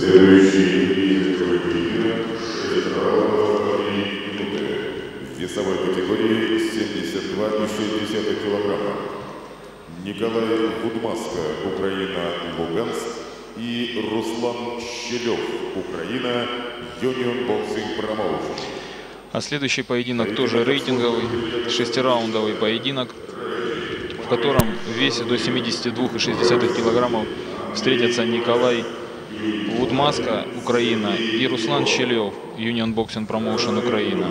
Следующий поединок в весовой категории 72,6 килограмма. Николай Гудмаска, Украина, Луганск, и Руслан Щелев, Украина, Union Boxing Promotion. А следующий поединок тоже рейтинговый, 6-раундовый поединок, в котором в весе до 72,6 килограммов встретятся Николай Гудмаска, Украина, и Руслан Щелев, Union Boxing Promotion, Украина.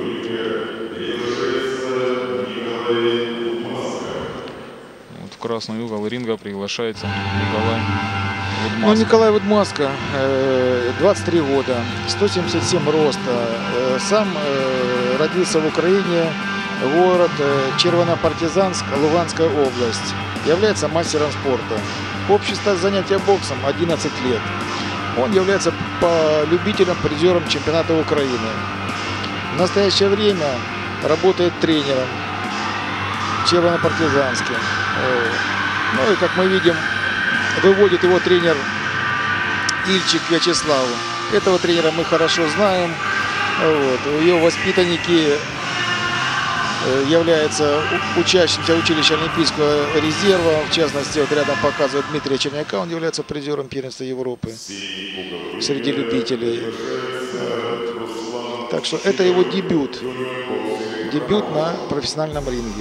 Вот в красный угол ринга приглашается Николай Гудмаска. Ну, Николай Гудмаска, 23 года, 177 роста, сам родился в Украине, город Червонопартизанск, Луганская область. Является мастером спорта. Общий стаж занятия боксом 11 лет. Он является по любителям призером чемпионата Украины. В настоящее время работает тренером в Червонопартизанске. Ну и, как мы видим, выводит его тренер Ильчик Вячеслав. Этого тренера мы хорошо знаем. Вот. Ее воспитанники являются учащимся училища Олимпийского резерва. В частности, вот рядом показывает Дмитрия Черняка. Он является призером первенства Европы среди любителей. Так что это его дебют. Дебют на профессиональном ринге.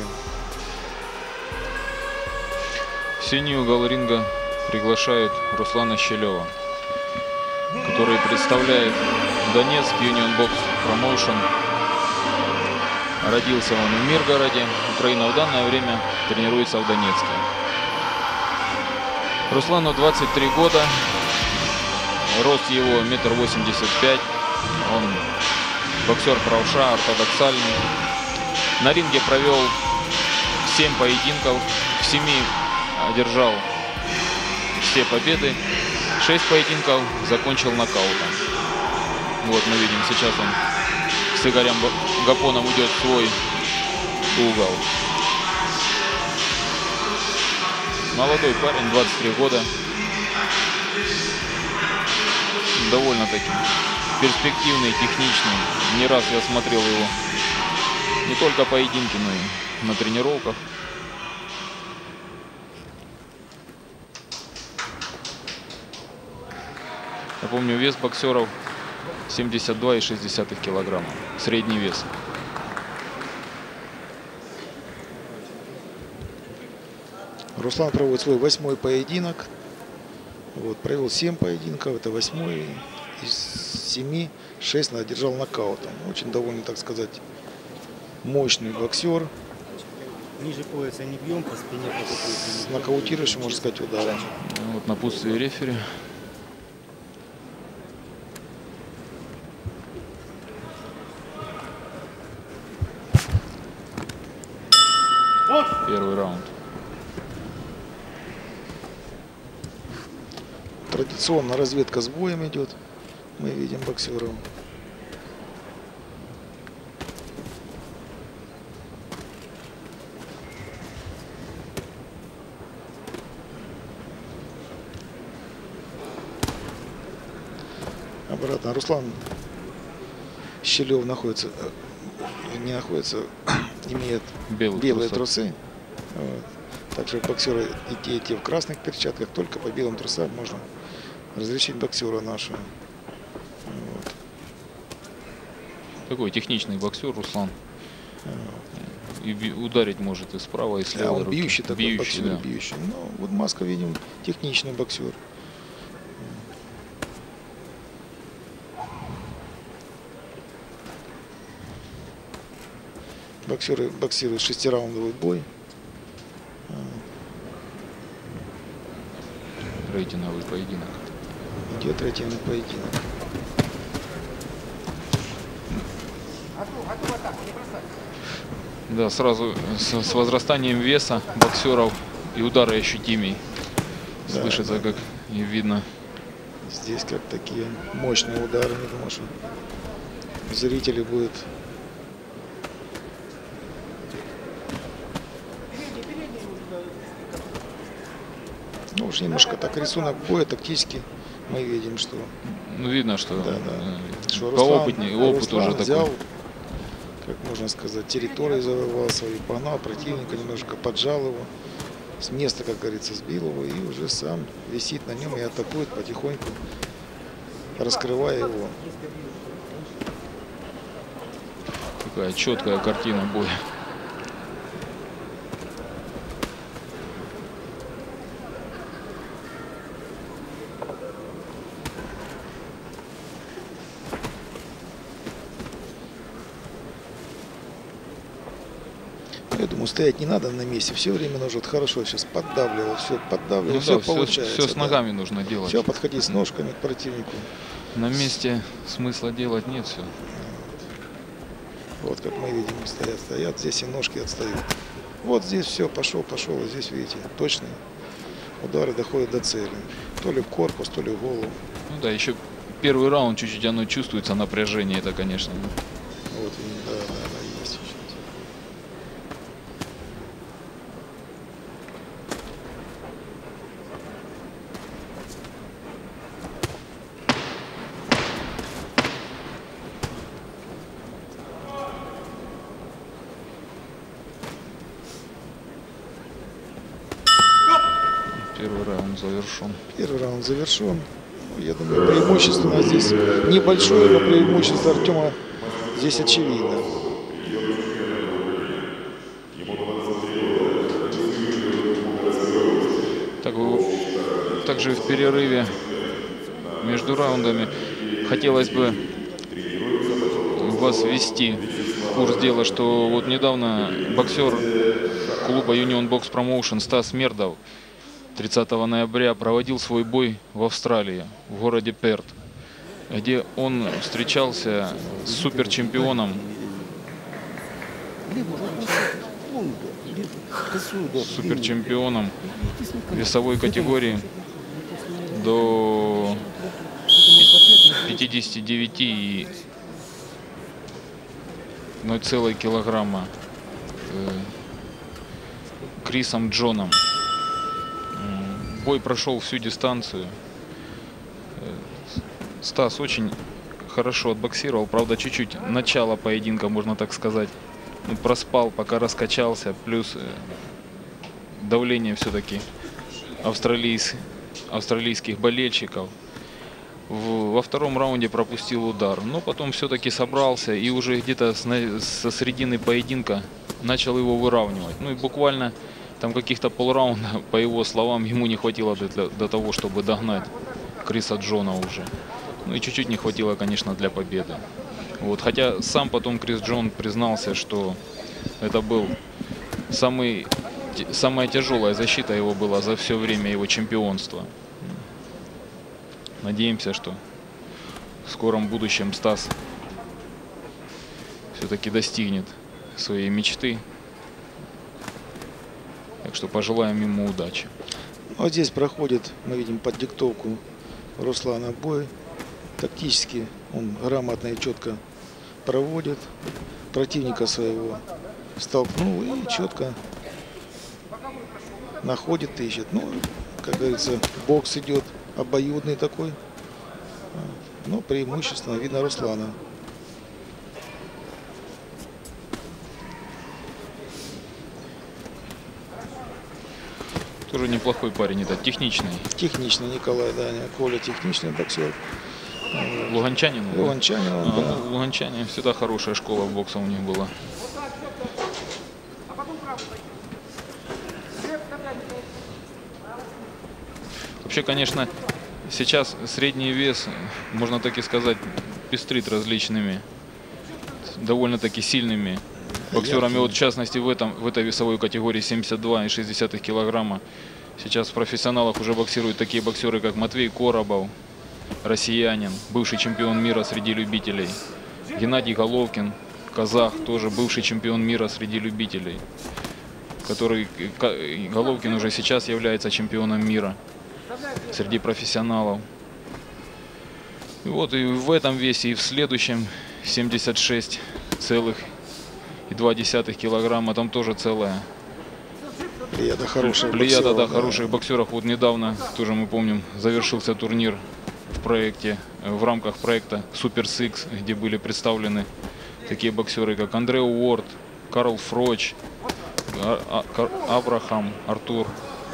В синий угол ринга приглашают Руслана Щелева, который представляет Донецк Union Box Promotion. Родился он в Миргороде, Украина. В данное время тренируется в Донецке. Руслану 23 года, рост его 1,85 м. Он боксер правша, ортодоксальный. На ринге провел 7 поединков, в 7 одержал все победы, 6 поединков закончил нокаутом. Вот мы видим, сейчас он с Игорем Гапоном идет в свой угол. Молодой парень, 23 года. Довольно-таки перспективный, техничный. Не раз я смотрел его не только поединки, но и на тренировках. Я помню, вес боксеров 72,6 килограмма. Средний вес. Руслан проводит свой 8-й поединок. Вот, провел 7 поединков. Это 8-й. Из 7 6 одержал нокаутом. Очень довольно, так сказать, мощный боксер. Ниже пояса не бьем, по спине. С нокаутирующим, можно сказать, ударом. Вот напутствие рефери. Первый раунд. Традиционно разведка с боем идет. Мы видим боксеров. Обратно. Руслан Щелев находится, не находится, имеет белые трусы. Вот. Также боксеры и те в красных перчатках, только по белым трусам можно различить боксера нашего. Вот. Такой техничный боксер Руслан. И ударить может и справа, и слева. Да, он бьющий такой бьющий, боксер, да. бьющий. Ну, вот Маска, видим, техничный боксер. Боксеры боксируют 6-раундовый бой. Рейтинговый поединок. Идет рейтинговый поединок. Да, сразу с возрастанием веса боксеров и удары ощутимей. Да, Слышится, да. как и видно. Здесь как такие мощные удары. Не думаю, что зрители будут. Ну, уж немножко так рисунок боя, тактически мы видим, что, Ну, видно, что что поопытнее, опыт Руслан уже взял, такой. как можно сказать, территорию завоевал свою, погнал противника, немножко поджал его, с места, как говорится, сбил его и уже сам висит на нем и атакует потихоньку, раскрывая его. Такая четкая картина боя. Я думаю, стоять не надо на месте, все время нужно хорошо сейчас поддавливал, все поддавливал, Ну, все да, получается. все с ногами нужно делать. Все, подходить с ножками к противнику. На месте смысла делать нет все. Вот как мы видим, стоят, здесь и ножки отстают. Вот здесь все, пошел, и здесь, видите, точные удары доходят до цели. То ли в корпус, то ли в голову. Ну да, еще первый раунд чуть-чуть оно чувствуется, напряжение это, конечно. Вот, да, есть. Первый раунд завершен. Первый раунд завершен. Я думаю, преимущество здесь небольшое, но преимущество Артема здесь очевидно. Также в перерыве между раундами хотелось бы вас ввести в курс дела, что вот недавно боксер клуба Union Box Promotion Стас Мердов 30 ноября проводил свой бой в Австралии, в городе Перт, где он встречался с суперчемпионом, весовой категории до 59,0 килограмма Крисом Джоном. Бой прошел всю дистанцию. Стас очень хорошо отбоксировал, правда, чуть-чуть начало поединка, можно так сказать, проспал, пока раскачался, плюс давление все-таки австралийских болельщиков. Во втором раунде пропустил удар, но потом все-таки собрался и уже где-то со середины поединка начал его выравнивать. Ну и буквально там каких-то полраунда, по его словам, ему не хватило до того, чтобы догнать Криса Джона уже. Ну и чуть-чуть не хватило, конечно, для победы. Вот. Хотя сам потом Крис Джон признался, что это был самая тяжелая защита его была за все время его чемпионства. Надеемся, что в скором будущем Стас все-таки достигнет своей мечты. Так что пожелаем ему удачи. Вот здесь проходит, мы видим, под диктовку Руслана бой. Тактически он грамотно и четко проводит. Противника своего столкнул и четко находит, ищет. Ну, как говорится, бокс идет обоюдный такой. Но преимущественно видно Руслана. Тоже неплохой парень, это техничный. Техничный Николай, да, Коля техничный боксер. Луганчанин? Луганчанин, да. Луганчане, всегда хорошая школа бокса у них была. Вообще, конечно, сейчас средний вес, можно так и сказать, пестрит различными, довольно-таки сильными боксерами. Вот в частности в этой весовой категории 72,6 килограмма. Сейчас в профессионалах уже боксируют такие боксеры, как Матвей Коробов, россиянин, бывший чемпион мира среди любителей. Геннадий Головкин, казах, тоже бывший чемпион мира среди любителей. Головкин уже сейчас является чемпионом мира среди профессионалов. И вот и в этом весе, и в следующем 76,2 килограмма. Там тоже целая плеяда хороших плеяда, боксеров, да, хороших боксеров. Вот недавно, тоже мы помним, завершился турнир в проекте, в рамках проекта Super Six, где были представлены такие боксеры, как Андре Уорд, Карл Фроч, Абрахам, Артур.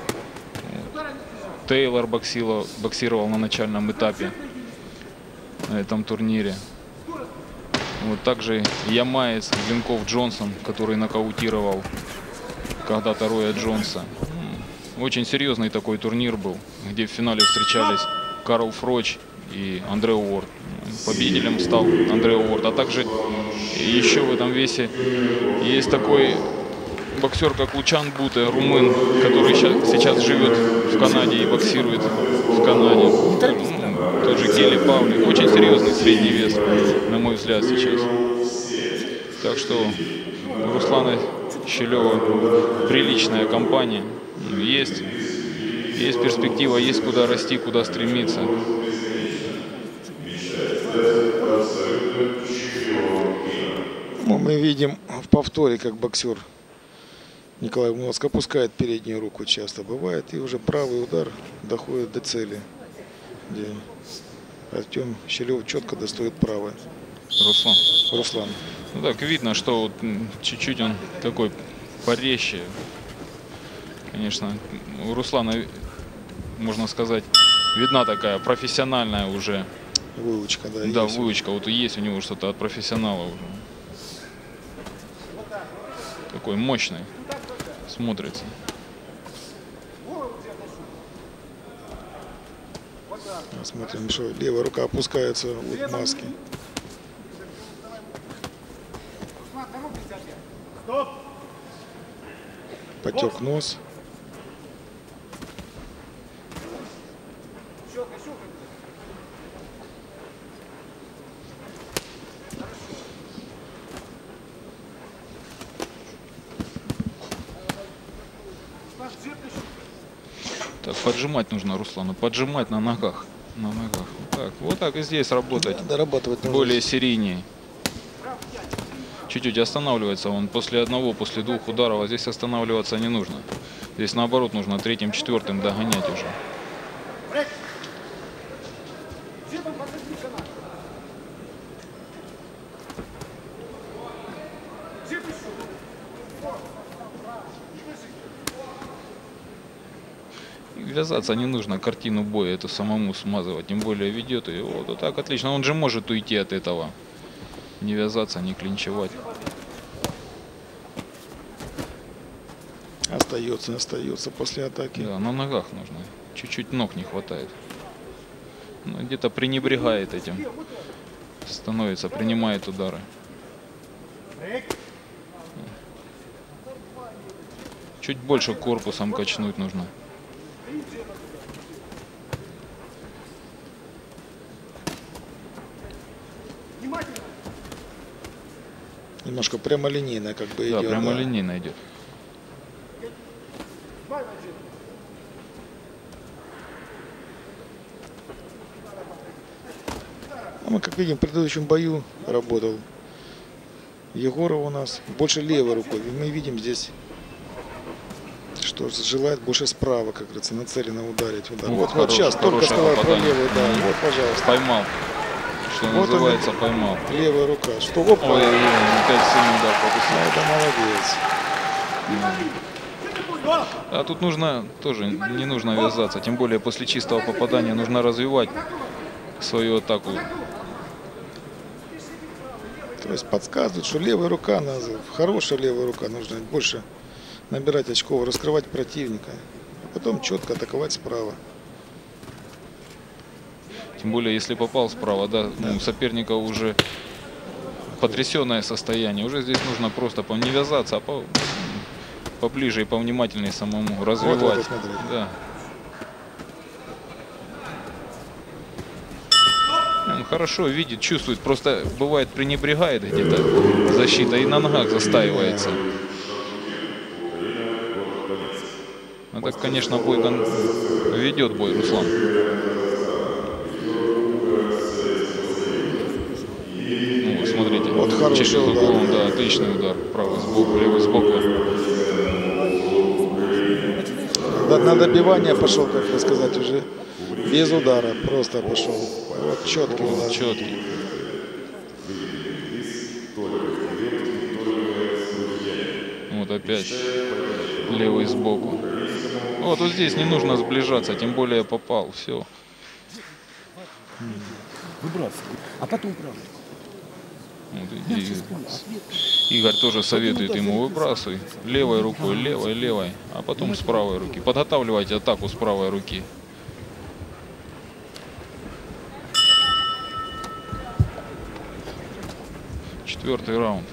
Тейлор боксировал на начальном этапе на этом турнире. Вот также ямаец Глинков Джонсон, который нокаутировал когда-то Роя Джонса. Очень серьезный такой турнир был, где в финале встречались Карл Фроч и Андре Уорд. Победителем стал Андре Уорд. А также еще в этом весе есть такой боксер, как Лучан Буте, румын, который сейчас живет в Канаде и боксирует в Канаде. Тот же Келли Павлик. Очень серьезный средний вес, на мой взгляд, сейчас. Так что у Руслана Щелева приличная компания. Есть перспектива, есть куда расти, куда стремиться. Мы видим в повторе, как боксер Николай Удмаск опускает переднюю руку, часто бывает, и уже правый удар доходит до цели, где Артем Щелев четко достает правое. Руслан. Ну, так видно, что вот чуть-чуть он такой порезче. Конечно, у Руслана, можно сказать, видна такая профессиональная уже выучка, да. Да, выучка. Вот есть у него что-то от профессионала уже. Такой мощный. Смотрится. Смотрим, что левая рука опускается в маске. Потек нос. Так, поджимать нужно Руслану, поджимать на ногах. Вот так и здесь работать. Дорабатывать более серийнее. Чуть-чуть останавливается он после одного, после двух ударов, а здесь останавливаться не нужно. Здесь наоборот нужно третьим, четвертым догонять уже. Вязаться не нужно, картину боя эту самому смазывать, тем более ведет ее. Вот так отлично, он же может уйти от этого. Не вязаться, не клинчевать. Остается после атаки. Да, на ногах нужно. Чуть-чуть ног не хватает. Ну, где-то пренебрегает этим. Становится, принимает удары. Чуть больше корпусом качнуть нужно. Немножко прямолинейно как бы идет. Да, прямолинейно идет. Мы, как видим, в предыдущем бою работал Егоров у нас. Больше левой рукой. И мы видим здесь, что желает больше справа, как говорится, нацеленно ударить. Удар. Вот сейчас только сказал про левую. Да, вот, пожалуйста. Поймал. Что вот называется, поймал. Левая рука. Что, оп, ой, опять сильный удар пропустил. Это молодец. А тут нужно тоже не нужно вязаться. Тем более после чистого попадания нужно развивать свою атаку. То есть подсказывают, что левая рука, хорошая левая рука, нужно больше набирать очков, раскрывать противника, а потом четко атаковать справа. Тем более, если попал справа, да, у соперника уже потрясенное состояние. Уже здесь нужно просто не вязаться, а поближе и повнимательнее самому развивать. Вот да. Он хорошо видит, чувствует, просто бывает пренебрегает где-то защита и на ногах застаивается. Ну так, конечно, бой ведет бой Руслан. Ну, смотрите, вот хороший удар. Углом, да, отличный удар. Правый сбоку, левый сбоку. на добивание пошел, как бы сказать, уже без удара. Просто пошел. Вот четкий удар. Четкий. Вот опять левый сбоку. Вот здесь не нужно сближаться, тем более попал. Все. Выбрасывай. А потом правда. Вот, Игорь тоже советует ему: выбрасывай левой рукой, левой, а потом с правой руки. Подготавливайте атаку с правой руки. Четвертый раунд.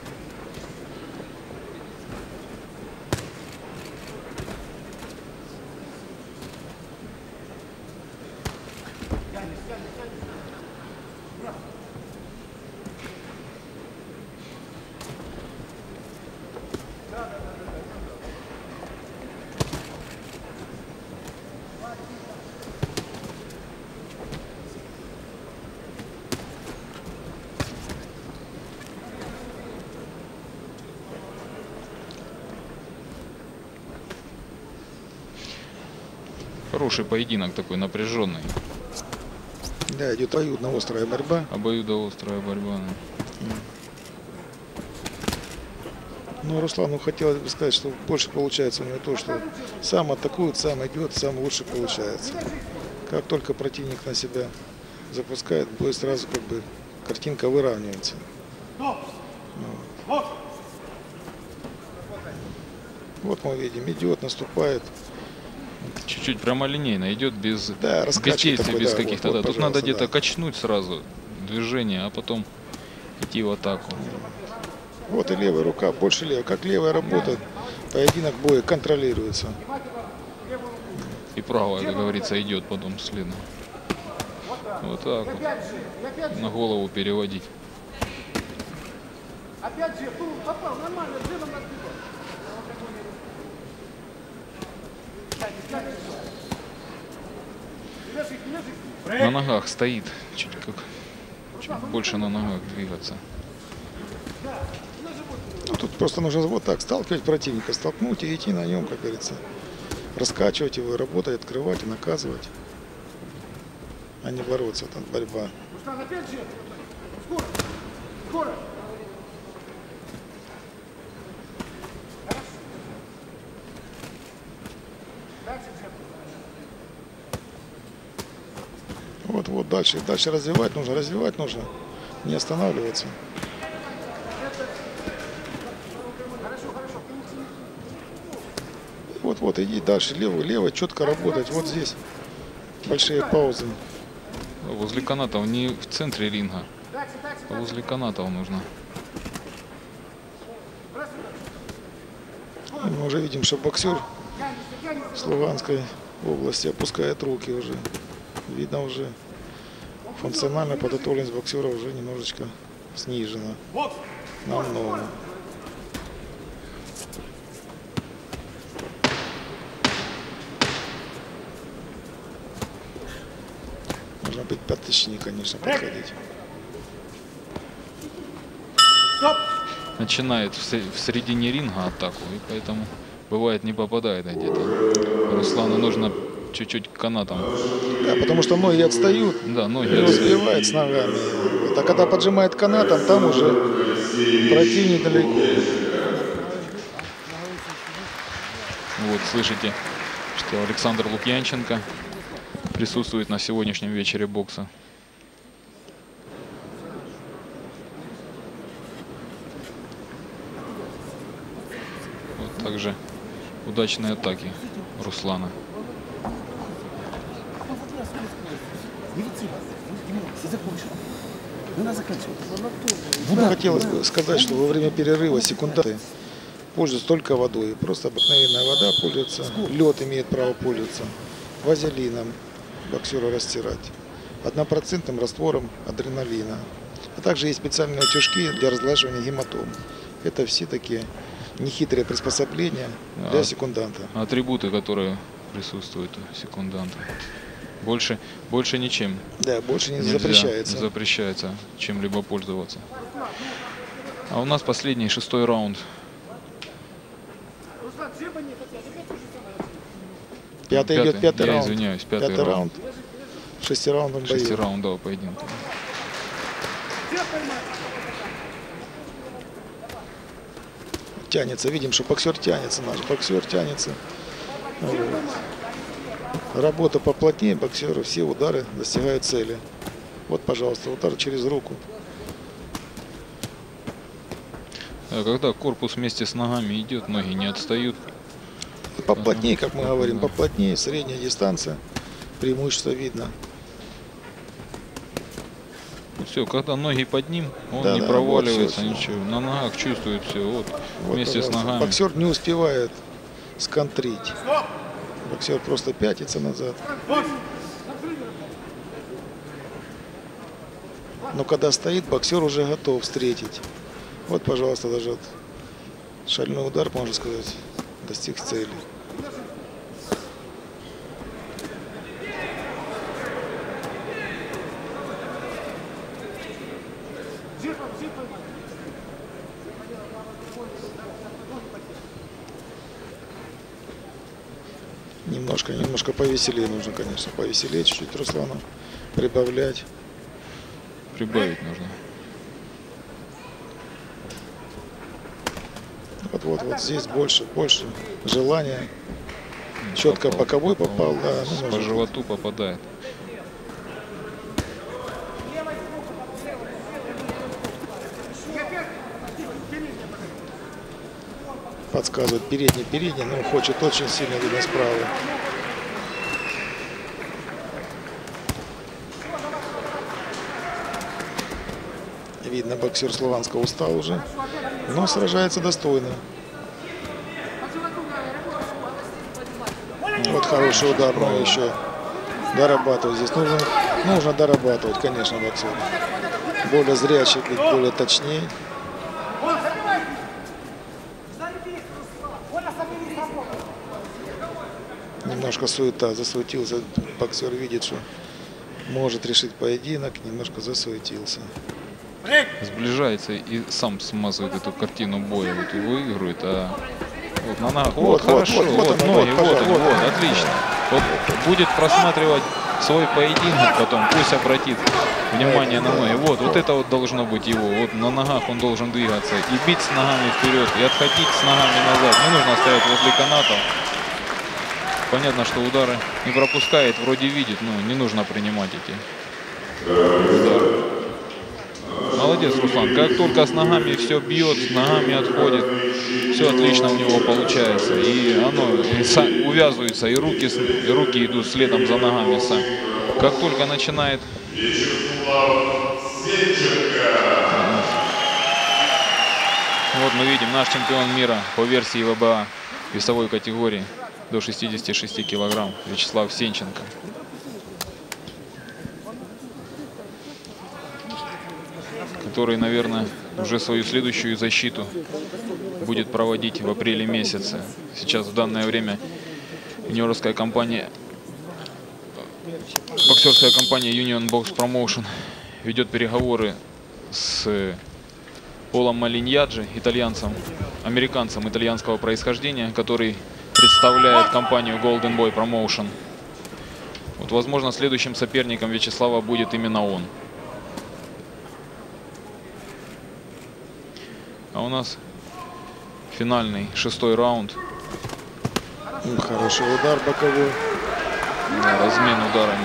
Хороший поединок такой, напряженный. Да, идет обоюдно острая борьба. Обоюдоострая борьба. Ну, Руслану хотелось бы сказать, что больше получается у него то, что сам атакует, сам идет, сам лучше получается. Как только противник на себя запускает, бой сразу как бы картинка выравнивается. Вот мы видим, идет, наступает. Чуть-чуть прямолинейно идет, без, Да, без действий, такой, без да, каких-то. вот, Тут надо где-то да. качнуть сразу движение, а потом идти в атаку. Вот и левая рука, больше левая. Как левая работает, поединок боя контролируется. И правая, как говорится, идет потом следом. Вот так вот. На голову переводить. Опять же, попал, нормально, джебом разбил. На ногах стоит, чуть больше на ногах двигаться. Ну, тут просто нужно вот так сталкивать противника, столкнуть и идти на нем, как говорится. Раскачивать его, работать, открывать и наказывать. А не бороться, там борьба. Руслан, опять же, скоро, скоро. Вот, дальше развивать нужно, не останавливаться. Вот, иди дальше, лево, четко работать, вот здесь большие паузы. Возле канатов, не в центре ринга, а возле канатов нужно. Мы уже видим, что боксер с Луганской области опускает руки уже. Видно, уже функциональная подготовленность боксера уже немножечко снижена. Намного. Нужно быть поточнее, конечно, подходить. Начинает в середине ринга атаку, и поэтому бывает не попадает где-то. Руслану нужно чуть-чуть канатом. Да, потому что ноги отстают, Да, ноги не успевает с ногами. Вот, а когда поджимает канатом, там уже противник далеко. Вот, слышите, что Александр Лукьянченко присутствует на сегодняшнем вечере бокса. Вот также удачные атаки Руслана. Хотелось бы сказать, что во время перерыва секунданты пользуются только водой. Просто обыкновенная вода пользуется. Лед имеет право пользоваться. Вазелином боксера растирать. 1% раствором адреналина. А также есть специальные утюжки для разглаживания гематом. Это все такие нехитрые приспособления для секунданта. Атрибуты, которые присутствуют у секунданта. Больше ничем. Да, больше не запрещается. Запрещается чем-либо пользоваться. А у нас последний, 6-й раунд. Идет пятый я раунд. извиняюсь, пятый Пятый раунд. раунд. Шестираундовый бой. Шестираундового поединка. Тянется, видим, что боксер тянется, наш боксер тянется. Вот. Работа поплотнее боксера, все удары достигают цели. Вот, пожалуйста, удар через руку. Когда корпус вместе с ногами идет, ноги не отстают. И поплотнее, как мы говорим, поплотнее, средняя дистанция, преимущество видно. Все, когда ноги под ним, он Да, не да, проваливается, вот всё, ничего. На ногах чувствует все. Вот вместе с Пожалуйста. ногами. Боксер не успевает сконтрить. Боксер просто пятится назад. Но когда стоит, боксер уже готов встретить. Вот, пожалуйста, даже вот шальной удар, можно сказать, достиг цели. Немножко повеселее нужно, конечно, повеселее чуть-чуть Руслану, прибавлять. Прибавить нужно. Вот здесь больше желания. Четко боковой попал, да. Ну, По может, животу попадает. подсказывает передний, но хочет очень сильно, видно, справа. Видно, боксер с Луганска устал уже, но сражается достойно. Вот хороший удар, но еще дорабатывать здесь нужно дорабатывать, конечно, боксер. Более зрячий, более точнее. Немножко суета, засуетился. Боксер видит, что может решить поединок, немножко засуетился. Сближается и сам смазывает эту картину боя, вот и выигрывает, а вот на ногах, вот, хорошо, вот ноги, вот, отлично. Вот будет просматривать свой поединок потом, пусть обратит внимание на ноги. Вот это вот должно быть его. Вот на ногах он должен двигаться и бить с ногами вперед, и отходить с ногами назад. Не нужно стоять возле канатов. Понятно, что удары не пропускает, вроде видит, но не нужно принимать эти удары. Молодец, Руслан. Как только с ногами все бьет, с ногами отходит, все отлично у него получается. И оно увязывается, и руки идут следом за ногами сами. Как только начинает... Вот мы видим, наш чемпион мира по версии ВБА весовой категории до 66 килограмм Вячеслав Сенченко. Который, наверное, уже свою следующую защиту будет проводить в апреле месяце. Сейчас в данное время юниорская компания, боксерская компания Union Box Promotion ведет переговоры с Полом Малиньяджи, американцем итальянского происхождения, который представляет компанию Golden Boy Promotion. Вот, возможно, следующим соперником Вячеслава будет именно он. А у нас финальный 6-й раунд. Хороший удар боковой. Да, размен ударами.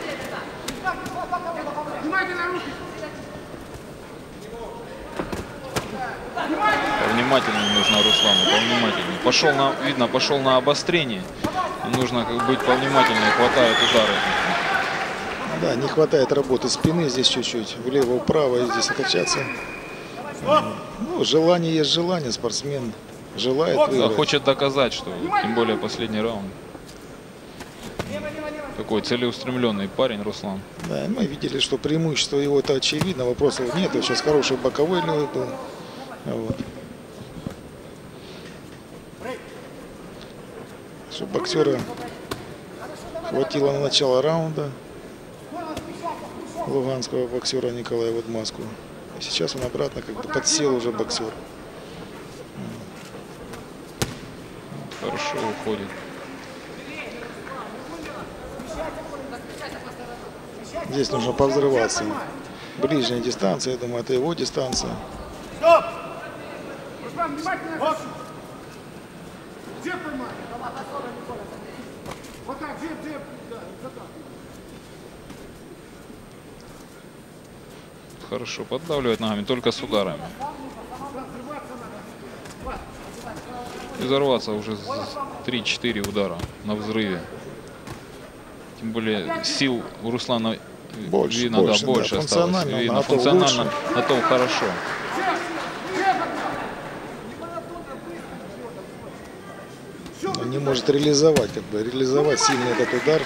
Повнимательнее нужно Руслану, повнимательнее. Видно, пошел на обострение. Нужно быть повнимательнее, хватает удары. Да, не хватает работы спины здесь чуть-чуть. Влево-вправо, и здесь окачаться. Ну, желание есть желание, спортсмен желает выиграть. Да, хочет доказать, что тем более последний раунд. Такой целеустремленный парень Руслан. Да, мы видели, что преимущество его это очевидно, вопросов нет. Сейчас хороший боковой левый был. Вот. Что боксера хватило на начало раунда луганского боксера Николая Вудмаску. Сейчас он обратно как бы подсел уже боксер. Хорошо уходит. Здесь нужно повзрываться. Ближняя дистанция, я думаю, это его дистанция. Стоп! Руслан, внимательно. Вот. Где поймай? Вот так, где? Да, вот так. Хорошо поддавливает ногами, только с ударами. И взорваться уже 3-4 удара на взрыве. Тем более сил у Руслана Больше, видно, больше, да, больше да, осталось. функционально, Видно, готов функционально лучше. готов хорошо. Он не может реализовать, реализовать сильный этот удар.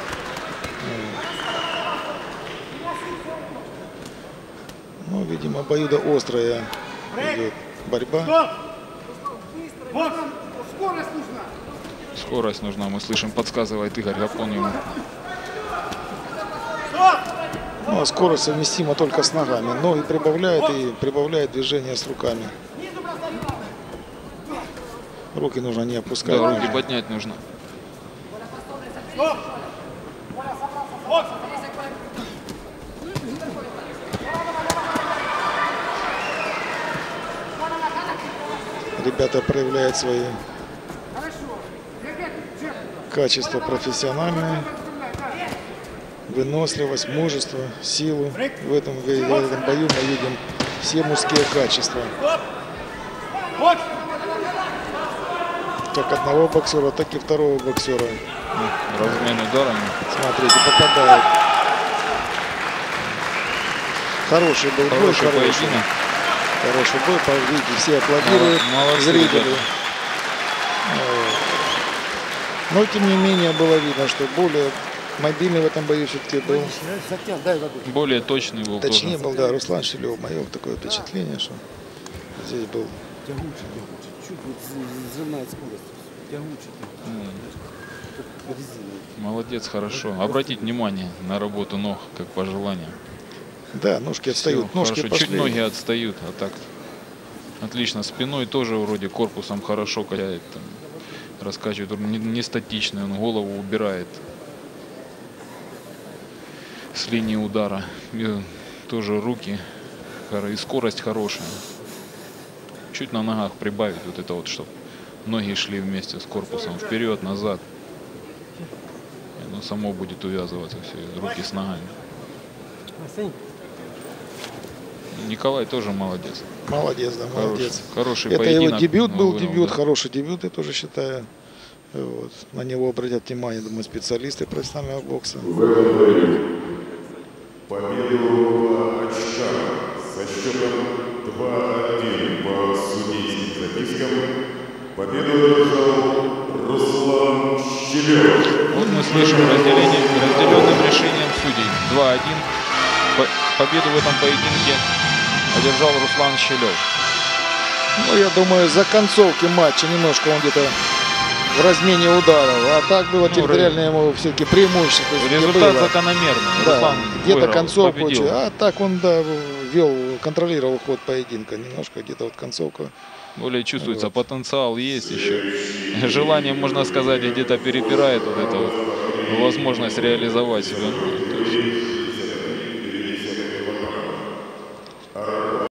Ну, видимо, обоюдоострая идет борьба. Стоп! Вот, скорость нужна. Скорость нужна, мы слышим, подсказывает Игорь Гапон ему. Стоп! Ну, а скорость совместима только с ногами. Ноги прибавляет и прибавляет движение с руками. Руки нужно не опускать. Да, руки поднять нужно. Стоп! Вот! Ребята проявляют свои Хорошо. качества профессиональные. Выносливость, мужество, силу. В этом бою мы видим все мужские качества. Вот! Как одного боксера, так и второго боксера. Размен ударами. Смотрите, попадает. Хороший был бой, Хороший поединок. Хороший бой, видите, все аплодируют, Молодцы, зрители. ребята. Вот. Но тем не менее было видно, что более мобильный в этом бою все-таки был. Более точный был Точнее тоже. был, да, Руслан Щелев. Мое такое впечатление, что здесь был. Тягучий. Чуть вот взрывная скорость. Тягучий. Как резина. Молодец, хорошо. Обратить внимание на работу ног, как пожелание. Да, ножки отстают, Всё, ножки хорошо. пошли. Чуть ноги отстают, а так отлично. Спиной тоже вроде корпусом хорошо качает, там, раскачивает. Не статичный, он голову убирает с линии удара. И тоже руки и скорость хорошая. Чуть на ногах прибавить вот это вот, чтобы ноги шли вместе с корпусом вперед, назад. И оно само будет увязываться все, руки с ногами. Николай тоже молодец. Молодец, да, молодец. Хороший Это поединок. его дебют был, вынул, дебют, да. хороший дебют, я тоже считаю. Вот. На него обратят внимание, думаю, специалисты профессионального бокса. Победу по очкам со счетом 2-1 по судейским запискам. Победу одержал Руслан Щелев. Вот мы слышим разделенным решением судей. 2-1. Победу в этом поединке одержал Руслан Щелев. Ну, я думаю, за концовки матча немножко он где-то в размене ударов. А так было территориальное ему все-таки преимущество. Результат было. закономерный. Да, Руслан где-то выиграл, концовку. победил. А так он, да, контролировал ход поединка. Немножко где-то вот концовка. Более чувствуется, потенциал есть еще. Желание, можно сказать, где-то перепирает вот это вот возможность реализовать себя. То есть